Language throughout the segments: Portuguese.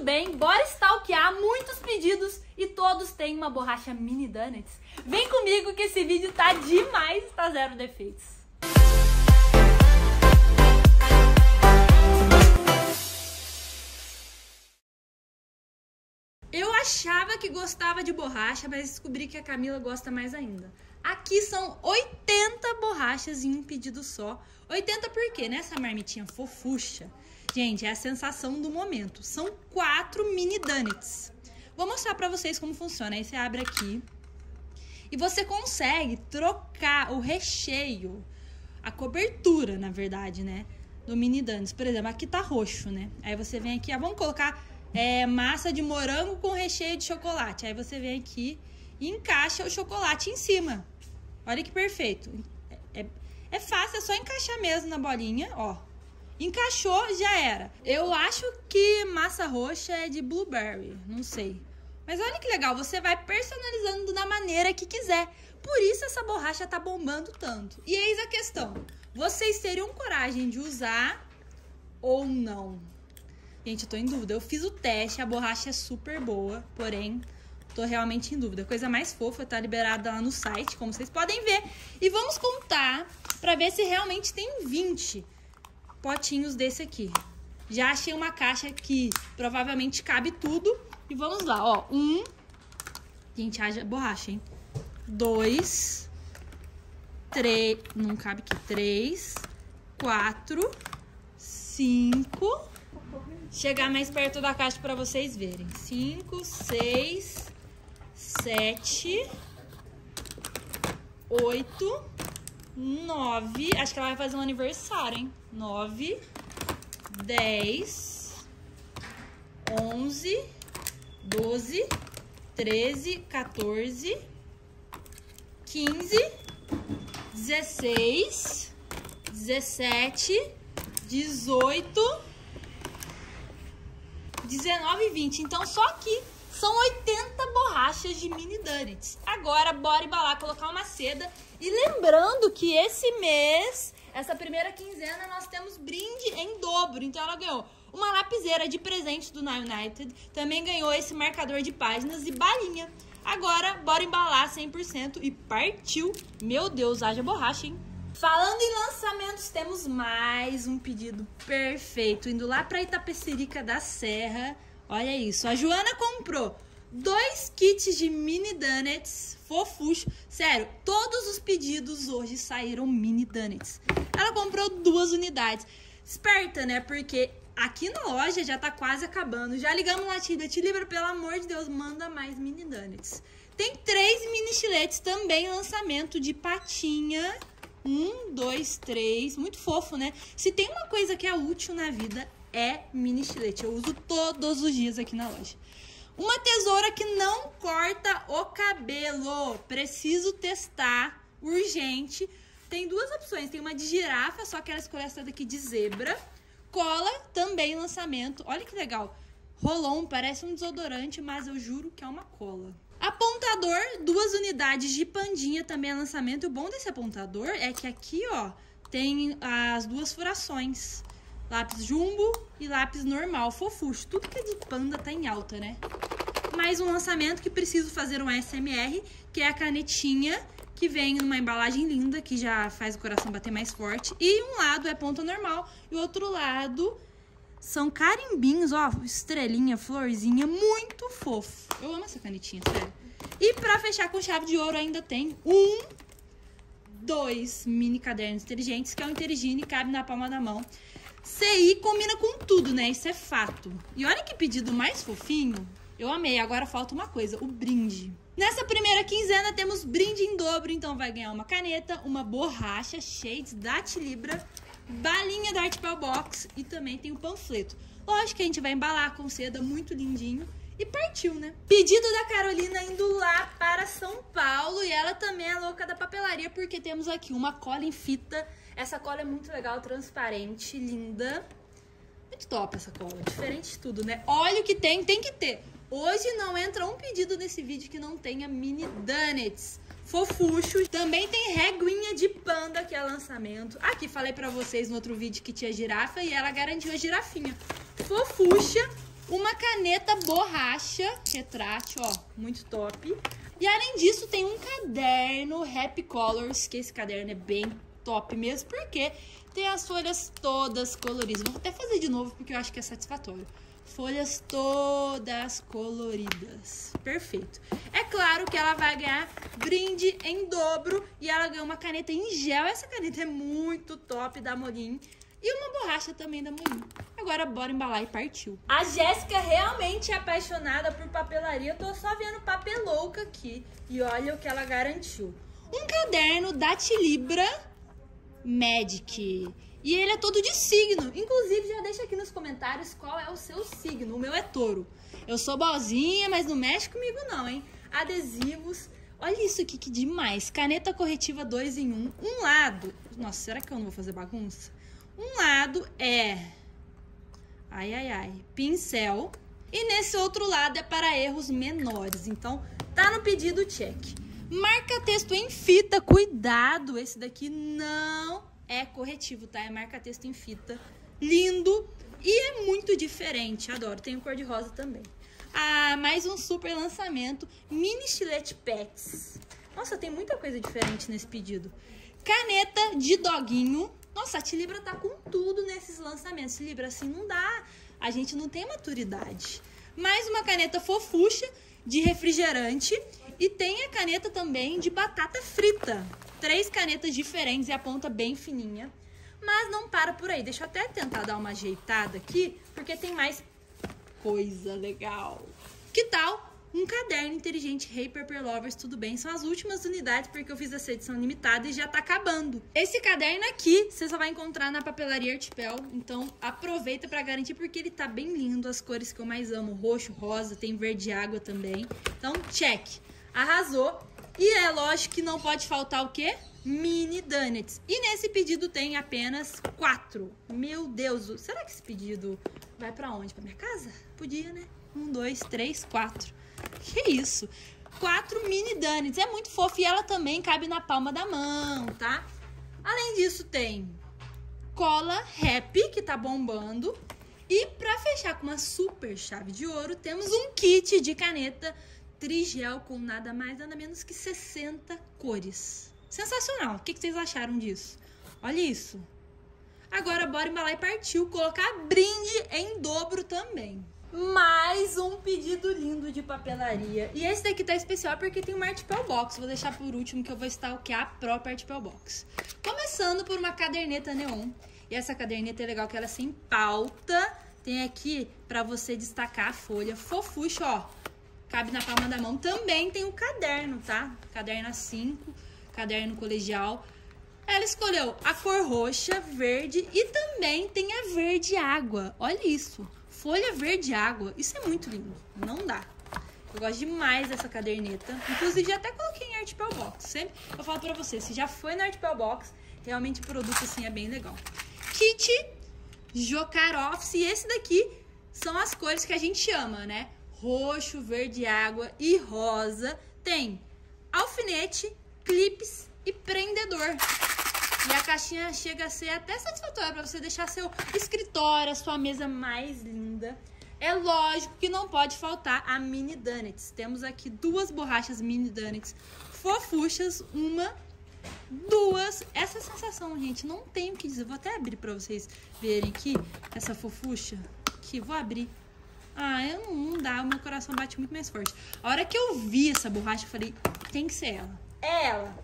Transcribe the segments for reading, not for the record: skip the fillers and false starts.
bem? Bora stalkear muitos pedidos e todos têm uma borracha mini donuts? Vem comigo que esse vídeo tá demais, tá zero defeitos. Eu achava que gostava de borracha, mas descobri que a Camila gosta mais ainda. Aqui são 80 borrachas em um pedido só. 80 por quê? Nessa marmitinha fofucha, gente, é a sensação do momento. São 4 mini donuts. Vou mostrar pra vocês como funciona. Aí você abre aqui e você consegue trocar o recheio, a cobertura, na verdade, né, do mini donuts. Por exemplo, aqui tá roxo, né? Aí você vem aqui, vamos colocar massa de morango com recheio de chocolate. Aí você vem aqui e encaixa o chocolate em cima. Olha que perfeito. É fácil, é só encaixar mesmo na bolinha, ó. Encaixou, já era. Eu acho que massa roxa é de blueberry, não sei. Mas olha que legal, você vai personalizando da maneira que quiser. Por isso essa borracha tá bombando tanto. E eis a questão, vocês teriam coragem de usar ou não? Gente, eu tô em dúvida. Eu fiz o teste, a borracha é super boa, porém, tô realmente em dúvida. A coisa mais fofa tá liberada lá no site, como vocês podem ver. E vamos contar pra ver se realmente tem 20 potinhos desse aqui. Já achei uma caixa que provavelmente cabe tudo. E vamos lá, ó. 1. Gente, haja borracha, hein? 2. 3. Não cabe aqui. 3. 4. 5. Chegar mais perto da caixa pra vocês verem. 5, 6, 7, 8, 9. Acho que ela vai fazer um aniversário, hein? 9, 10, 11, 12, 13, 14, 15, 16, 17, 18... 19 e 20, então só aqui são 80 borrachas de mini donuts. Agora bora embalar, colocar uma seda. E lembrando que esse mês, essa primeira quinzena, nós temos brinde em dobro. Então ela ganhou uma lapiseira de presente do Na United, também ganhou esse marcador de páginas e balinha. Agora bora embalar 100% e partiu. Meu Deus, haja borracha, hein? Falando em lançamentos, temos mais um pedido perfeito. Indo lá pra Itapecerica da Serra. Olha isso. A Joana comprou 2 kits de mini donuts fofucho. Sério, todos os pedidos hoje saíram mini donuts. Ela comprou 2 unidades. Esperta, né? Porque aqui na loja já tá quase acabando. Já ligamos lá, Tilibra, pelo amor de Deus, manda mais mini donuts. Tem 3 mini chiletes também, lançamento de patinha. 1, 2, 3, muito fofo, né? Se tem uma coisa que é útil na vida, é mini chilete. Eu uso todos os dias aqui na loja. Uma tesoura que não corta o cabelo. Preciso testar, urgente. Tem 2 opções. Tem uma de girafa, só que ela escolheu essa daqui de zebra. Cola, também lançamento. Olha que legal. Rolon, parece um desodorante, mas eu juro que é uma cola. Apontador, 2 unidades de pandinha, também é lançamento. E o bom desse apontador é que aqui, ó, tem as 2 furações. Lápis jumbo e lápis normal, fofucho. Tudo que é de panda tá em alta, né? Mais um lançamento que preciso fazer um ASMR, que é a canetinha, que vem numa embalagem linda, que já faz o coração bater mais forte. E um lado é ponta normal e o outro lado são carimbinhos, ó, estrelinha, florzinha, muito fofo. Eu amo essa canetinha, sério. E pra fechar com chave de ouro ainda tem 2 mini cadernos inteligentes, que é o Intergine, cabe na palma da mão. CI combina com tudo, né? Isso é fato. E olha que pedido mais fofinho. Eu amei. Agora falta uma coisa, o brinde. Nessa primeira quinzena temos brinde em dobro, então vai ganhar uma caneta, uma borracha Shades da Tilibra, balinha da Art Bell Box e também tem o panfleto. Lógico que a gente vai embalar com seda, muito lindinho. E partiu, né? Pedido da Carolina indo lá para São Paulo. E ela também é louca da papelaria, porque temos aqui uma cola em fita. Essa cola é muito legal, transparente, linda. Muito top essa cola, diferente de tudo, né? Olha o que tem que ter. Hoje não entra um pedido nesse vídeo que não tenha mini donuts. Fofucho. Também tem reguinha de panda, que é lançamento. Aqui falei pra vocês no outro vídeo que tinha girafa e ela garantiu a girafinha. Fofucha. uma caneta borracha retrátil, ó, muito top. E além disso tem um caderno Happy Colors, que esse caderno é bem top mesmo, porque tem as folhas todas coloridas. Vou até fazer de novo porque eu acho que é satisfatório. Folhas todas coloridas. Perfeito. É claro que ela vai ganhar brinde em dobro e ela ganhou uma caneta em gel. Essa caneta é muito top da Molin. E uma borracha também da Molin. Agora bora embalar e partiu. A Jéssica realmente é apaixonada por papelaria. Eu tô só vendo papelouca aqui. E olha o que ela garantiu. Um caderno da Tilibra Magic. E ele é todo de signo. Inclusive, já deixa aqui nos comentários qual é o seu signo. O meu é touro. Eu sou boazinha, mas não mexe comigo não, hein? Adesivos. Olha isso aqui, que demais. Caneta corretiva 2 em 1. Um lado... Nossa, será que eu não vou fazer bagunça? Um lado é... pincel. E nesse outro lado é para erros menores. Então, tá no pedido, check. Marca-texto em fita. Cuidado, esse daqui não... é corretivo, tá? É marca-texto em fita. Lindo. E é muito diferente. Adoro. Tem o cor-de-rosa também. Ah, mais um super lançamento. Mini estilete pets. Nossa, tem muita coisa diferente nesse pedido. Caneta de doguinho. Nossa, a Tilibra tá com tudo nesses lançamentos. Tilibra, assim não dá. A gente não tem maturidade. Mais uma caneta fofucha de refrigerante. E tem a caneta também de batata frita. 3 canetas diferentes e a ponta bem fininha. Mas não para por aí. Deixa eu até tentar dar uma ajeitada aqui, porque tem mais coisa legal. Que tal um caderno inteligente Hey Paper Lovers? Tudo bem, são as últimas unidades, porque eu fiz essa edição limitada e já tá acabando. Esse caderno aqui, você só vai encontrar na papelaria Artipel. Então aproveita pra garantir, porque ele tá bem lindo. As cores que eu mais amo, roxo, rosa, tem verde água também. Então check, arrasou. E é lógico que não pode faltar o quê? Mini donuts. E nesse pedido tem apenas 4. Meu Deus, será que esse pedido vai pra onde? Pra minha casa? Podia, né? 1, 2, 3, 4. Que isso? 4 mini donuts. É muito fofo e ela também cabe na palma da mão, tá? Além disso tem cola Happy, que tá bombando. E pra fechar com uma super chave de ouro, temos um kit de caneta Trigel com nada mais, nada menos que 60 cores. Sensacional! O que vocês acharam disso? Olha isso! Agora bora embalar e partiu. Colocar brinde em dobro também. Mais um pedido lindo de papelaria. E esse daqui tá especial porque tem uma Artipel Box. Vou deixar por último que eu vou stalkear a própria Artipel Box. Começando por uma caderneta neon. E essa caderneta é legal que ela é sem pauta. Tem aqui pra você destacar a folha. Fofucha, ó. Cabe na palma da mão. Também tem o caderno, tá? Caderno A5, caderno colegial. Ela escolheu a cor roxa, verde e também tem a verde água. Olha isso. Folha verde água. Isso é muito lindo. Não dá. Eu gosto demais dessa caderneta. Inclusive, já até coloquei em Artipel Box. Sempre eu falo pra você, se já foi na Artipel Box, realmente o produto assim é bem legal. Kit Jocar Office. E esse daqui são as cores que a gente ama, né? Roxo, verde água e rosa. Tem alfinete, clips e prendedor. E a caixinha chega a ser até satisfatória para você deixar seu escritório, a sua mesa mais linda. É lógico que não pode faltar a mini donuts. Temos aqui 2 borrachas mini donuts fofuchas, 1, 2. Essa sensação, gente, não tem o que dizer. Vou até abrir para vocês verem aqui essa fofucha. Aqui, vou abrir. Ah, não dá, o meu coração bate muito mais forte. A hora que eu vi essa borracha, eu falei, tem que ser ela. É ela.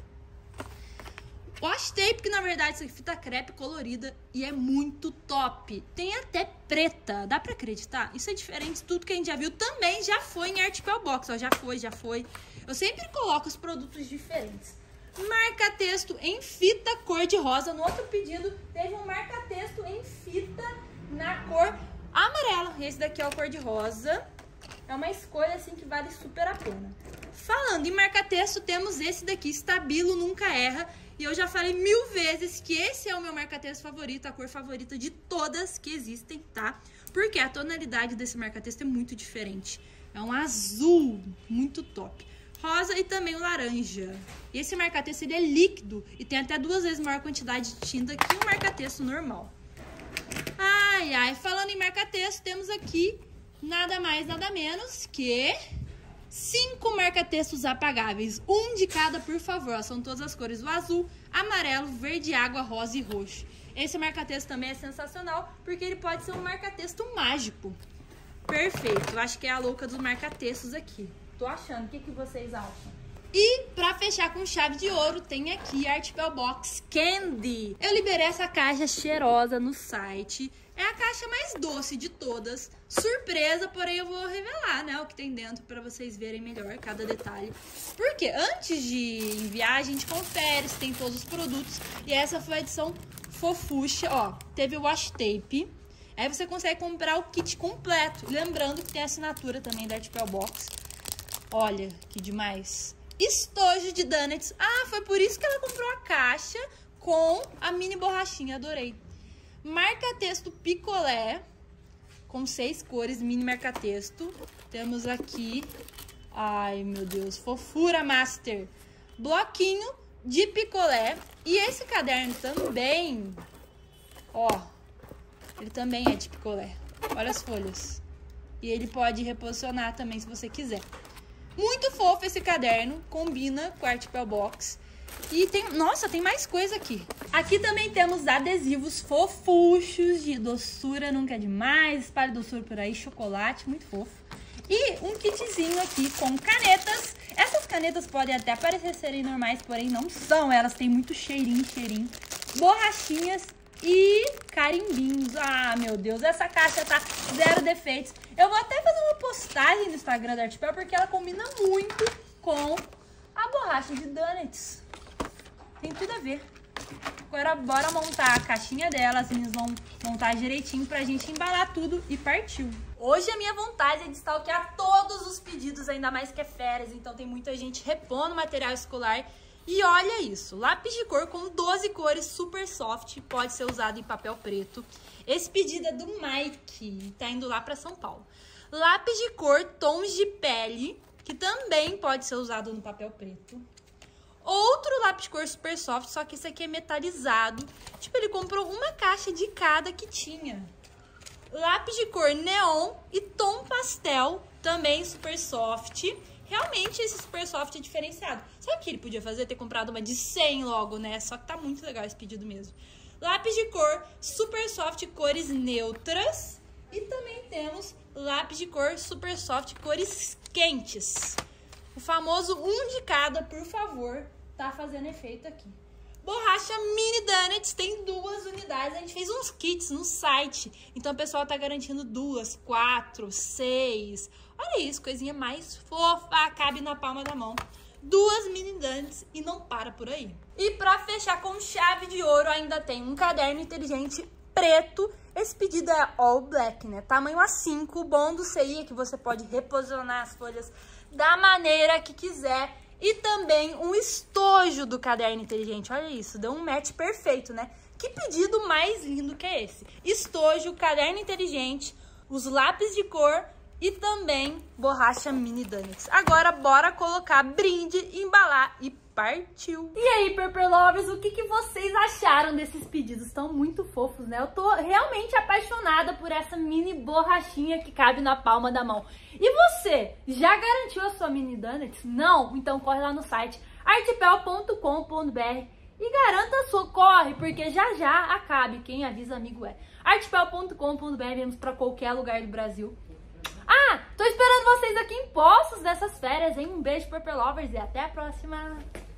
Washi tape, que na verdade isso aqui é fita crepe colorida e é muito top. Tem até preta, dá pra acreditar? Isso é diferente de tudo que a gente já viu. Também já foi em Artipel Box, ó, já foi. Eu sempre coloco os produtos diferentes. Marca-texto em fita cor de rosa. No outro pedido teve um marca-texto em fita na cor amarela. Esse daqui é o cor de rosa. É uma escolha assim que vale super a pena. Falando em marca-texto, temos esse daqui, Stabilo Nunca Erra. E eu já falei 1000 vezes que esse é o meu marca-texto favorito, a cor favorita de todas que existem, tá? Porque a tonalidade desse marca-texto é muito diferente. É um azul muito top. Rosa e também o laranja. E esse marca-texto ele é líquido e tem até 2 vezes maior quantidade de tinta que um marca-texto normal. Ai, falando em marca-texto, temos aqui nada mais, nada menos que 5 marca-textos apagáveis. Um de cada, por favor. São todas as cores: o azul, amarelo, verde água, rosa e roxo. Esse marca-texto também é sensacional, porque ele pode ser um marca-texto mágico. Perfeito. Eu acho que é a louca dos marca-textos aqui. Tô achando. O que vocês acham? E pra fechar com chave de ouro, tem aqui a Artpel Box Candy. Eu liberei essa caixa cheirosa no site. É a caixa mais doce de todas. Surpresa, porém eu vou revelar, né, o que tem dentro pra vocês verem melhor cada detalhe. Porque antes de enviar, a gente confere se tem todos os produtos. E essa foi a edição fofucha, ó. Teve o washi tape. Aí você consegue comprar o kit completo. Lembrando que tem a assinatura também da Artpel Box. Olha, que demais. Estojo de donuts. Ah, foi por isso que ela comprou a caixa com a mini borrachinha. Adorei. Marca-texto picolé com 6 cores, mini marca-texto. Temos aqui, ai meu Deus, fofura master. Bloquinho de picolé. E esse caderno também, ó, ele também é de picolé. Olha as folhas. E ele pode reposicionar também se você quiser. Muito fofo esse caderno, combina com a Artpel Box. E tem, nossa, tem mais coisa aqui. Aqui também temos adesivos fofuchos de doçura, nunca é demais. Espalhe doçura por aí, chocolate, muito fofo. E um kitzinho aqui com canetas. Essas canetas podem até parecer serem normais, porém não são. Elas têm muito cheirinho. Borrachinhas e carimbinhos. Ah, meu Deus, essa caixa tá zero defeitos. Eu vou até fazer uma postagem no Instagram da Artpel, porque ela combina muito com a borracha de donuts. Tem tudo a ver. Agora bora montar a caixinha dela. As meninas vão montar direitinho pra gente embalar tudo e partiu. Hoje a minha vontade é de stalkear todos os pedidos, ainda mais que é férias, então tem muita gente repondo material escolar. E olha isso, lápis de cor com 12 cores, super soft, pode ser usado em papel preto. Esse pedido é do Mike, tá indo lá pra São Paulo. Lápis de cor, tons de pele, que também pode ser usado no papel preto. Outro lápis de cor super soft, só que esse aqui é metalizado. Tipo, ele comprou uma caixa de cada que tinha. Lápis de cor neon e tom pastel, também super soft. Realmente esse super soft é diferenciado. Sabe o que ele podia fazer? Ter comprado uma de 100 logo, né? Só que tá muito legal esse pedido mesmo. Lápis de cor super soft, cores neutras. E também temos lápis de cor super soft, cores quentes. O famoso um de cada, por favor, tá fazendo efeito aqui. Borracha mini donuts, tem 2 unidades. A gente fez uns kits no site, então o pessoal tá garantindo 2, 4, 6. Olha isso, coisinha mais fofa, cabe na palma da mão. 2 mini donuts e não para por aí. E pra fechar com chave de ouro, ainda tem um caderno inteligente preto. Esse pedido é all black, né? Tamanho A5, o bom do CI é que você pode reposicionar as folhas da maneira que quiser. E também um estojo do caderno inteligente. Olha isso, deu um match perfeito, né? Que pedido mais lindo que é esse? Estojo, caderno inteligente, os lápis de cor e também borracha mini donuts. Agora bora colocar brinde, embalar e partiu! E aí, Purple Lovers, o que vocês acharam desses pedidos? Estão muito fofos, né? Eu tô realmente apaixonada por essa mini borrachinha que cabe na palma da mão. E você, já garantiu a sua mini donuts? Não? Então corre lá no site artpel.com.br e garanta a sua. Corre, porque já acabe. Quem avisa amigo é. artpel.com.br, vamos pra qualquer lugar do Brasil. Ah, tô esperando vocês aqui em Poços nessas férias, hein? Um beijo, Purple Lovers, e até a próxima!